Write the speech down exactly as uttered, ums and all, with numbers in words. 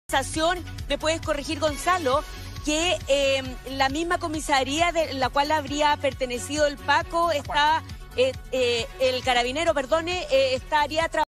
Sensación, me puedes corregir, Gonzalo, que eh, la misma comisaría de la cual habría pertenecido el Paco está, eh, eh, el carabinero, perdone, eh, estaría trabajando.